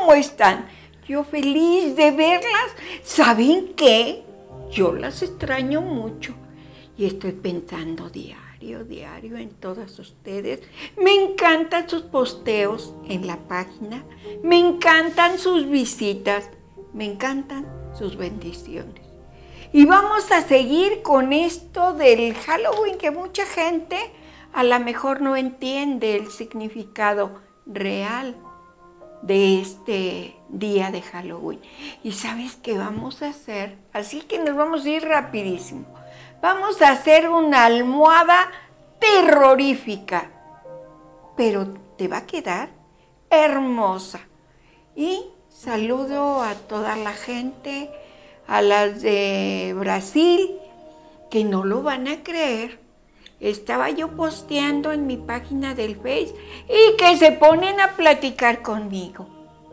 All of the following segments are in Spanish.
¿cómo están? Yo feliz de verlas. ¿Saben qué? Yo las extraño mucho y estoy pensando diario en todas ustedes. Me encantan sus posteos en la página, me encantan sus visitas, me encantan sus bendiciones. Y vamos a seguir con esto del Halloween, que mucha gente a lo mejor no entiende el significado real de este día de Halloween. Y ¿sabes qué vamos a hacer? Así que nos vamos a ir rapidísimo. Vamos a hacer una almohada terrorífica, pero te va a quedar hermosa. Y saludo a toda la gente, a las de Brasil, que no lo van a creer. Estaba yo posteando en mi página del Face y que se ponen a platicar conmigo.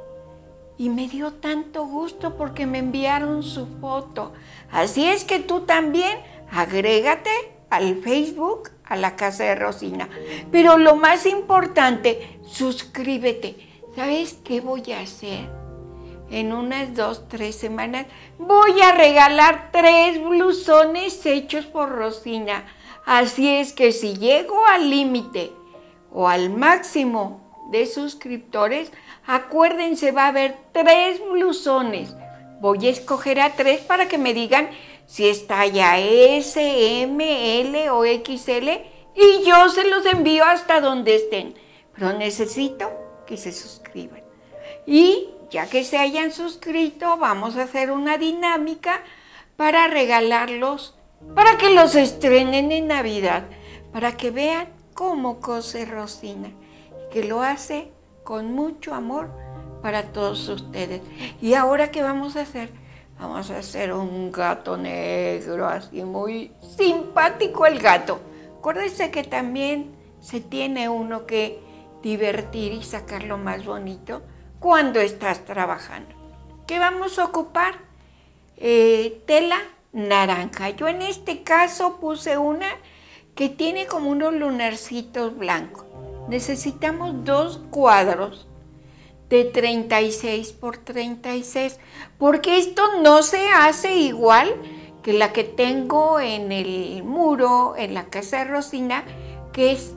Y me dio tanto gusto porque me enviaron su foto. Así es que tú también agrégate al Facebook, a la Casa de Rosina. Pero lo más importante, suscríbete. ¿Sabes qué voy a hacer? En unas 2, 3 semanas voy a regalar 3 blusones hechos por Rosina. Así es que si llego al límite o al máximo de suscriptores, acuérdense, va a haber 3 blusones. Voy a escoger a 3 para que me digan si es talla S, M, L o XL y yo se los envío hasta donde estén. Pero necesito que se suscriban. Y ya que se hayan suscrito, vamos a hacer una dinámica para regalarlos, para que los estrenen en Navidad, para que vean cómo cose Rosina, que lo hace con mucho amor para todos ustedes. Y ahora, ¿qué vamos a hacer? Vamos a hacer un gato negro, así muy simpático el gato. Acuérdense que también se tiene uno que divertir y sacarlo más bonito cuando estás trabajando. ¿Qué vamos a ocupar? Tela naranja. Yo en este caso puse una que tiene como unos lunarcitos blancos. Necesitamos 2 cuadros de 36 por 36, porque esto no se hace igual que la que tengo en el muro, en la Casa de Rosina, que es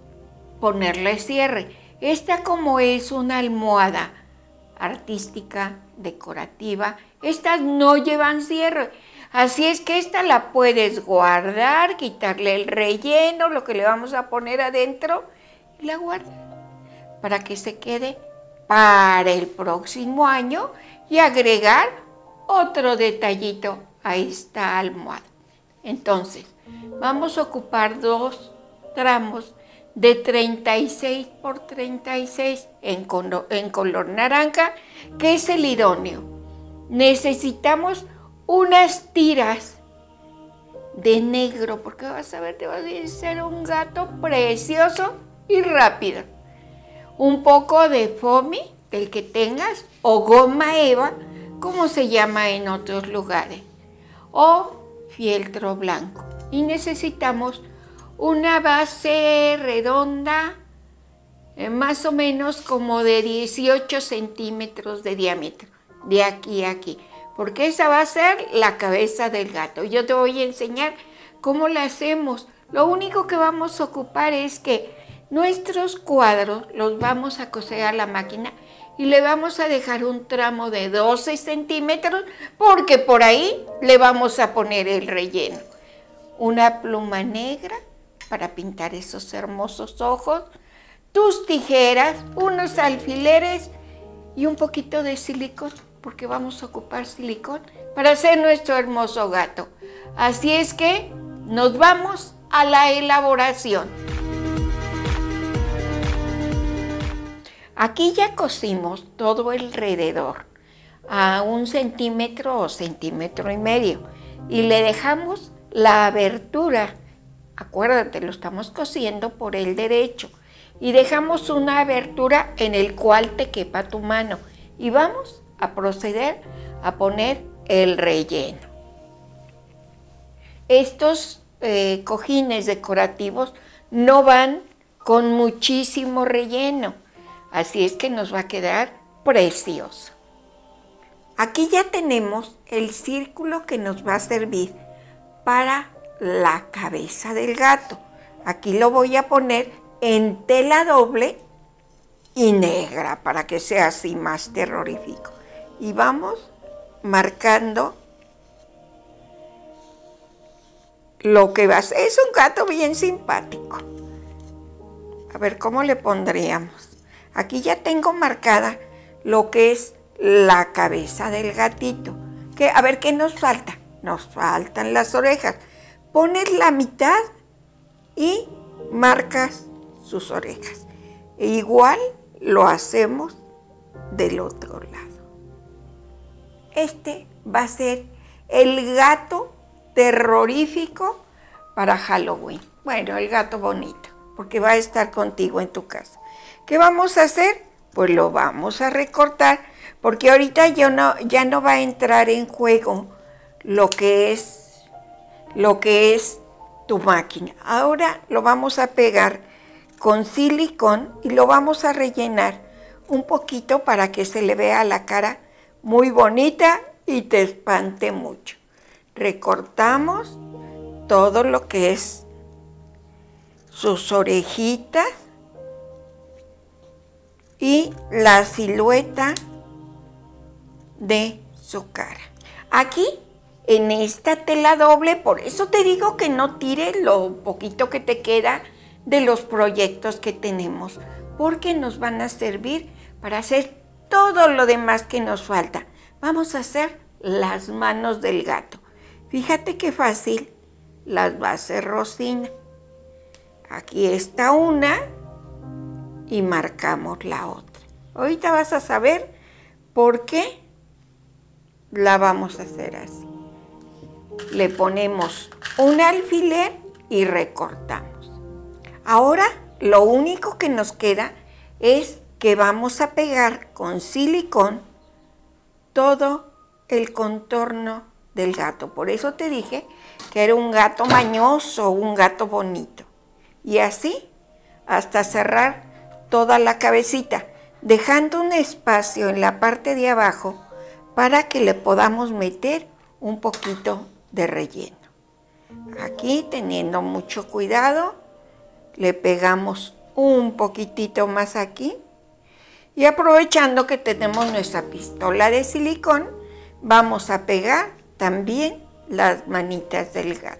ponerle cierre. Esta, como es una almohada artística, decorativa, estas no llevan cierre. Así es que esta la puedes guardar, quitarle el relleno, lo que le vamos a poner adentro, y la guardas para que se quede para el próximo año y agregar otro detallito a esta almohada. Entonces, vamos a ocupar 2 tramos de 36 por 36 en color naranja, que es el idóneo. Necesitamos unas tiras de negro, porque vas a ver, te va a ser un gato precioso y rápido. Un poco de foamy, del que tengas, o goma eva, como se llama en otros lugares, o fieltro blanco. Y necesitamos una base redonda, más o menos como de 18 centímetros de diámetro, de aquí a aquí, porque esa va a ser la cabeza del gato. Yo te voy a enseñar cómo la hacemos. Lo único que vamos a ocupar es que nuestros cuadros los vamos a coser a la máquina y le vamos a dejar un tramo de 12 centímetros, porque por ahí le vamos a poner el relleno. Una pluma negra para pintar esos hermosos ojos, tus tijeras, unos alfileres y un poquito de silicón, porque vamos a ocupar silicón para hacer nuestro hermoso gato. Así es que nos vamos a la elaboración. Aquí ya cosimos todo alrededor a 1 centímetro o centímetro y medio y le dejamos la abertura. Acuérdate, lo estamos cosiendo por el derecho y dejamos una abertura en el cual te quepa tu mano y vamos a proceder a poner el relleno. Estos cojines decorativos no van con muchísimo relleno, así es que nos va a quedar precioso. Aquí ya tenemos el círculo que nos va a servir para la cabeza del gato. Aquí lo voy a poner en tela doble y negra para que sea así más terrorífico. Y vamos marcando lo que va a ser. Es un gato bien simpático. A ver, ¿cómo le pondríamos? Aquí ya tengo marcada lo que es la cabeza del gatito. A ver, ¿qué nos falta? Nos faltan las orejas. Pones la mitad y marcas sus orejas. E igual lo hacemos del otro lado. Este va a ser el gato terrorífico para Halloween. Bueno, el gato bonito, porque va a estar contigo en tu casa. ¿Qué vamos a hacer? Pues lo vamos a recortar, porque ahorita ya no va a entrar en juego lo que es tu máquina. Ahora lo vamos a pegar con silicón y lo vamos a rellenar un poquito para que se le vea la cara muy bonita y te espante mucho. Recortamos todo lo que es sus orejitas y la silueta de su cara. Aquí, en esta tela doble, por eso te digo que no tires lo poquito que te queda de los proyectos que tenemos, porque nos van a servir para hacer todo lo demás que nos falta. Vamos a hacer las manos del gato. Fíjate qué fácil las va a hacer Rosina. Aquí está una y marcamos la otra. Ahorita vas a saber por qué la vamos a hacer así. Le ponemos un alfiler y recortamos. Ahora lo único que nos queda es que vamos a pegar con silicón todo el contorno del gato. Por eso te dije que era un gato mañoso, un gato bonito. Y así hasta cerrar toda la cabecita, dejando un espacio en la parte de abajo para que le podamos meter un poquito de relleno. Aquí, teniendo mucho cuidado, le pegamos un poquitito más aquí y aprovechando que tenemos nuestra pistola de silicón, vamos a pegar también las manitas del gato.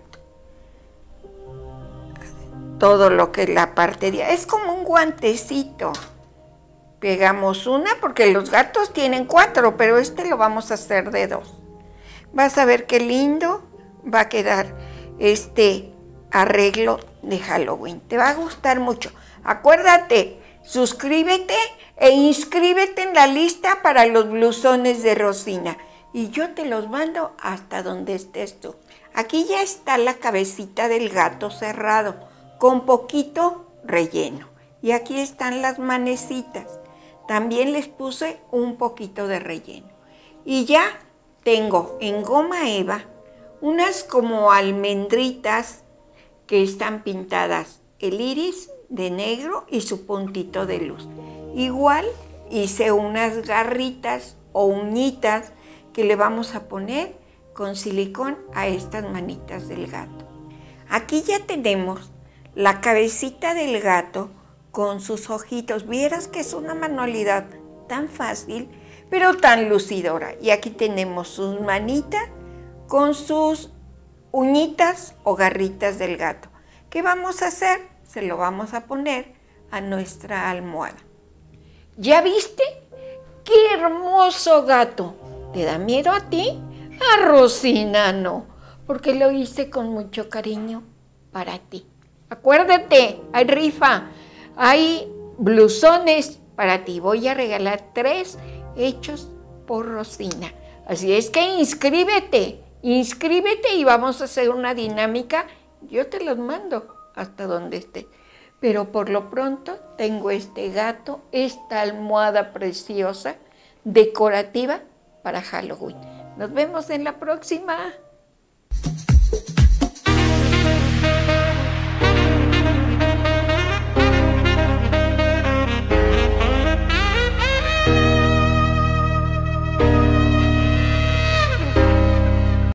Todo lo que es la parte de... Es como un guantecito. Pegamos una porque los gatos tienen 4, pero este lo vamos a hacer de 2. Vas a ver qué lindo va a quedar este arreglo de Halloween. Te va a gustar mucho. Acuérdate, suscríbete e inscríbete en la lista para los blusones de Rosina. Y yo te los mando hasta donde estés tú. Aquí ya está la cabecita del gato cerrado, con poquito relleno. Y aquí están las manecitas. También les puse un poquito de relleno. Y ya tengo en goma eva unas como almendritas que están pintadas el iris de negro y su puntito de luz. Igual hice unas garritas o uñitas que le vamos a poner con silicón a estas manitas del gato. Aquí ya tenemos la cabecita del gato con sus ojitos. Vieras que es una manualidad tan fácil, pero tan lucidora. Y aquí tenemos sus manitas con sus uñitas o garritas del gato. ¿Qué vamos a hacer? Se lo vamos a poner a nuestra almohada. ¿Ya viste? ¡Qué hermoso gato! ¿Te da miedo a ti? A Rosina no, porque lo hice con mucho cariño para ti. Acuérdate, hay rifa, hay blusones para ti. Voy a regalar 3 hechos por Rosina. Así es que inscríbete y vamos a hacer una dinámica. Yo te los mando hasta donde estés. Pero por lo pronto tengo este gato, esta almohada preciosa, decorativa para Halloween. Nos vemos en la próxima.